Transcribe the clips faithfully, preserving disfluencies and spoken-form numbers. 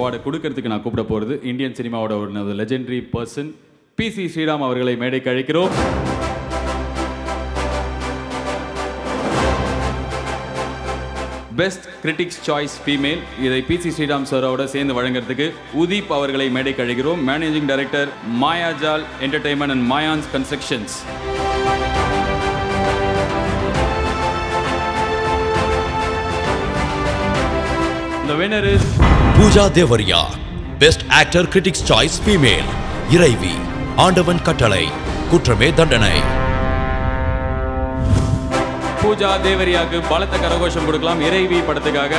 அவார்டை கொடுக்கறதுக்கு நான் கூப்பிட போகிறது இந்தியன் சினிமாவோட ஒரு legendary person P C Sriram அவர்களை மேடைக்கு அழைக்கிறோம். பெஸ்ட் கிரிட்டிக்ஸ் சாய்ஸ் ஃபீமேல் இதை பி சி ஸ்ரீராம் சாரோட சேர்ந்து வழங்குறதுக்கு உதீப் அவர்களை மேடைக்கு அழைக்கிறோம். Managing director Mayajaal entertainment and Mayans constructions. The winner is Pooja Devariya, Best Actor Critics Choice Female, Iraivi, Aandavan Kattalai Kuttrame Thandanai. Pooja Devariya க்கு பலத்த கரகோஷம் கொடுக்கலாம் இறைவி படத்துக்காக.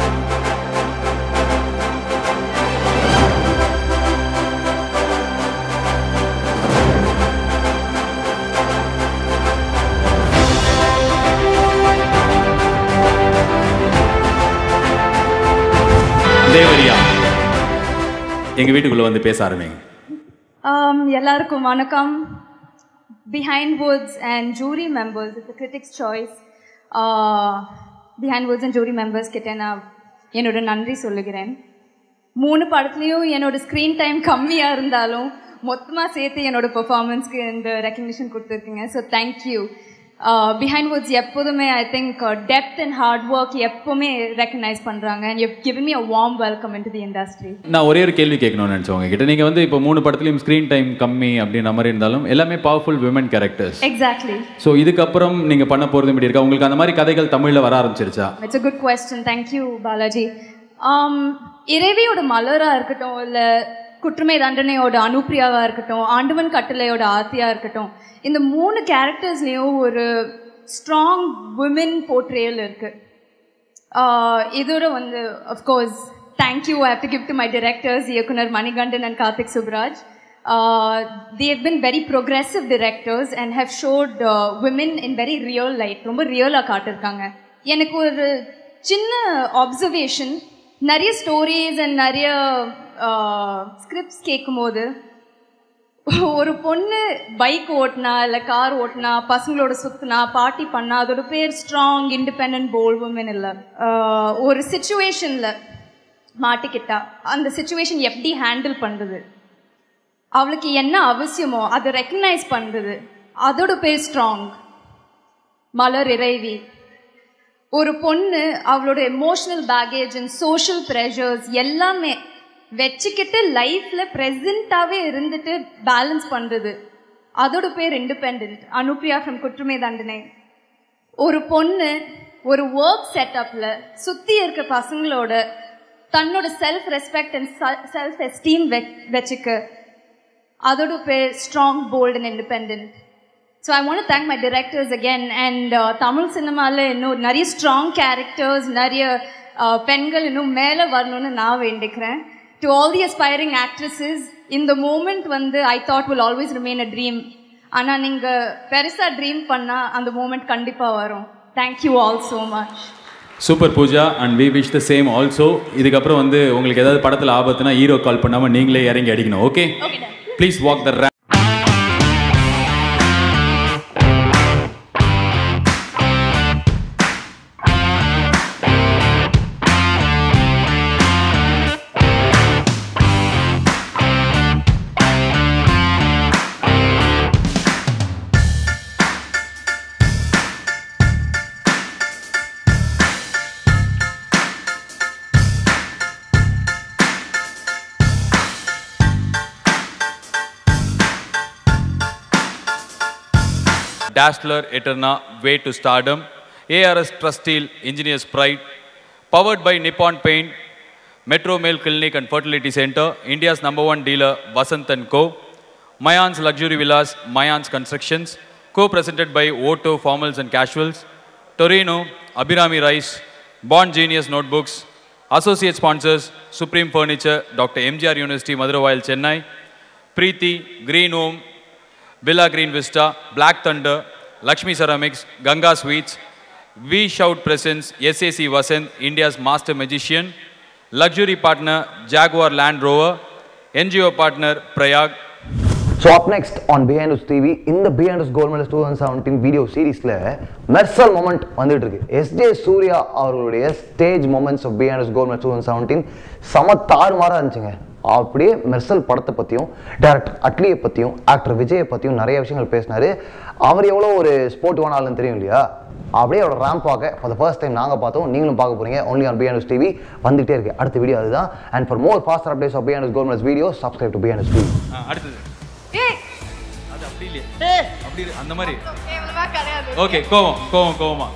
தேவரியா எங்க வீட்டுக்குள்ள வந்து பேச ஆரம்பிங்க. um எல்லாருக்கும் வணக்கம். Behindwoods and jury members, it's a critics choice. uh Behindwoods and jury members கிட்ட நான் என்னோட நன்றி சொல்லுகிறேன். மூணு படத்துலயும் என்னோட ஸ்கிரீன் டைம் கம்மியா இருந்தாலும் மொத்தமா சேர்த்து என்னோட பெர்ஃபார்மன்ஸ்க்கு இந்த ரெகக்னிஷன் கொடுத்துருக்கீங்க. So thank you. Behindwoods எப்போதுமே I think depth and hard work எப்பவுமே ரெக்கக்னைஸ் பண்றாங்க. and you've given me a warm welcome into the industry. நான் ஒரே ஒரு கேள்வி கேட்கணும்னு நினைச்சேன் உங்ககிட்ட. நீங்க வந்து இப்போ மூணு படத்துலயும் ஸ்கிரீன் டைம் கம்மி அப்படின்ற மாதிரி இருந்தாலும் எல்லாமே powerful women characters. Exactly. So இதுக்கப்புறம் நீங்க பண்ண போறது எப்படி இருக்கா? உங்களுக்கு அந்த மாதிரி கதைகள் தமிழ்ல வர ஆரம்பிச்சிருச்சா? It's a good question. thank you Balaji. um இறைவியோட மலரா இருக்கட்டும், இல்ல குற்றமே தண்டனையோட அனுப்பிரியாவா இருக்கட்டும், ஆண்டவன் கட்டளையோட ஆர்த்தியா இருக்கட்டும், இந்த மூணு கேரக்டர்ஸ்லயும் ஒரு ஸ்ட்ராங் விமன் போர்ட்ரேயல் இருக்கு. இதோட வந்து of course thank you I have to give to my directors இயக்குனர் Manikandan and Karthik Subbaraj. they have been very progressive directors and have showed uh, women in very real light. ரொம்ப ரியலா காட்டிருக்காங்க. எனக்கு ஒரு சின்ன ஆப்சர்வேஷன், நிறைய ஸ்டோரிஸ் அண்ட் நிறைய ஸ்கிரிப்ட்ஸ் கேட்கும்போது ஒரு பொண்ணு பைக் ஓட்டினா இல்லை கார் ஓட்டினா, பசங்களோட சுத்தினா, பார்ட்டி பண்ணா, அதோட பேர் ஸ்ட்ராங் இண்டிபெண்ட் போல்ட் உமன் இல்லை. ஒரு சிச்சுவேஷன்ல மாட்டிக்கிட்டா அந்த சிச்சுவேஷன் எப்படி ஹேண்டில் பண்றது, அவளுக்கு என்ன அவசியமோ அதை ரெக்கக்னைஸ் பண்றது, அதோட பேர் ஸ்ட்ராங். மலர் இறைவி ஒரு பொண்ணு அவளோட emotional baggage and social pressures எல்லாமே வச்சுக்கிட்டு லைஃப்ல ப்ரெசென்ட்டாவே இருந்துட்டு பேலன்ஸ் பண்றது, அதோட பேர் இண்டிபெண்ட். அனுப்பிரியா ஃப்ரம் குற்றமே தண்டனை ஒரு பொண்ணு ஒரு ஒர்க் செட்டப்ல சுத்தி இருக்க பசங்களோட தன்னோட self respect and self esteem வச்சுக்க, அதோட பேர் strong bold and independent. So I want to thank my directors again. And Tamil சினிமாவில் இன்னும் நிறைய ஸ்ட்ராங் கேரக்டர்ஸ், நிறைய பெண்கள் இன்னும் மேலே வரணும்னு நான் வேண்டிக்கிறேன். To all the aspiring actresses, இந்த மூமெண்ட் வந்து I thought will always remain a dream. ஆனால் நீங்கள் பெருசாக ட்ரீம் பண்ணால் அந்த மூமெண்ட் கண்டிப்பாக வரும். Thank you all so much. Super Pooja, and we wish the same also. இதுக்கப்புறம் வந்து உங்களுக்கு ஏதாவது படத்தில் ஆபத்துனா ஹீரோ கால் பண்ணாமல் நீங்களே இறங்கி அடிக்கணும். Okay, please walk the ramp. Dazzler Eterna, Way to Stardom, A R S Trust Steel, Engineers Pride, powered by Nippon Paint, Metro Male Clinic and Fertility Center, India's number one dealer, Vasant and Co, Mayan's Luxury Villas, Mayan's Constructions, co-presented by Otto Formals and Casuals, Torino, Abhirami Rice, Bond Genius Notebooks, associate sponsors, Supreme Furniture, Doctor M G R University, Madurai, Chennai, Preeti, Green Home, Villa Green Vista, Black Thunder, Lakshmi Ceramics, Ganga Sweets, We Shout Presents, S A C Vasant, India's master magician, luxury partner Jaguar Land Rover, N G O partner Prayag, So up next on Behindwoods T V, in the Behindwoods Gold Medals twenty seventeen video series la Mersal moment வந்துட்டு இருக்கு. S J Surya அவர்களுடைய stage moments of Behindwoods Gold Medals twenty seventeen சம தாறுமாறா இருந்துச்சுங்க. அப்படியே மெர்சல் படத்தை பற்றியும் director அட்லியை பற்றியும் ஆக்டர் விஜயை பற்றியும் நிறைய விஷயங்கள் பேசினார். அவர் எவ்வளோ ஒரு ஸ்போர்ட்டிவான ஆளுன்னு தெரியும் இல்லையா? அப்படியே அவரோட ரேம்ப் பார்க்க ஃபார் த ஃபர்ஸ்ட் டைம் நாங்கள் பார்த்தோம், நீங்களும் பார்க்க போகிறீங்க. Only on Behindwoods T V வந்துகிட்டே இருக்கு. அடுத்த வீடியோ அதுதான். And for more faster updates of Behindwoods Gold Medals video subscribe to Behindwoods T V. அடுத்தது அது அப்படி இல்லையே, அப்படி அந்த மாதிரி ஓகே. கோவம் கோவம் கோவமா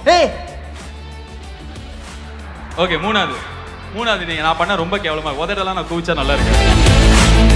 ஓகே. மூணாவது மூணாவது நீங்கள் நான் பண்ண ரொம்ப கேவலமாக உதட்டெல்லாம் நான் குவிச்சா நல்லா இருக்கு.